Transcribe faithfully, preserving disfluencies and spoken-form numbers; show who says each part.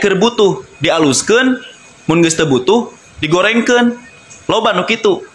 Speaker 1: keur butuh dialuskeun, mun geus teu butuh digorengkeun. Loba nu kitu.